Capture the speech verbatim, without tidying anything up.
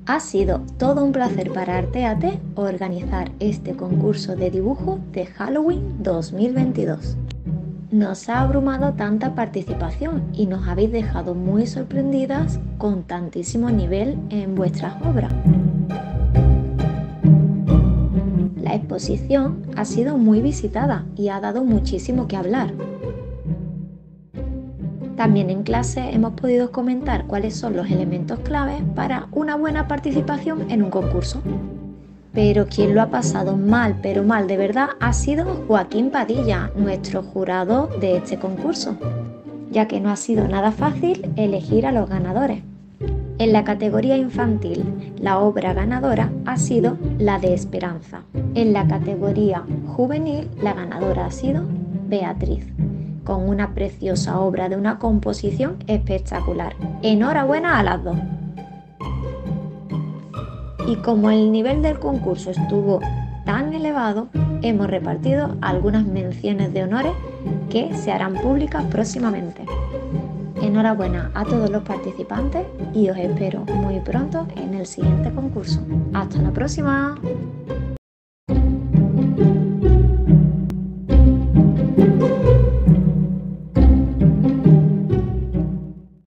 Ha sido todo un placer para Artéate organizar este concurso de dibujo de Halloween dos mil veintidós. Nos ha abrumado tanta participación y nos habéis dejado muy sorprendidas con tantísimo nivel en vuestras obras. La exposición ha sido muy visitada y ha dado muchísimo que hablar. También en clase hemos podido comentar cuáles son los elementos claves para una buena participación en un concurso. Pero quien lo ha pasado mal, pero mal de verdad, ha sido Joaquín Padilla, nuestro jurado de este concurso, ya que no ha sido nada fácil elegir a los ganadores. En la categoría infantil, la obra ganadora ha sido La de Esperanza. En la categoría juvenil, la ganadora ha sido Beatriz, con una preciosa obra de una composición espectacular. Enhorabuena a las dos. Y como el nivel del concurso estuvo tan elevado, hemos repartido algunas menciones de honores que se harán públicas próximamente. Enhorabuena a todos los participantes y os espero muy pronto en el siguiente concurso. ¡Hasta la próxima!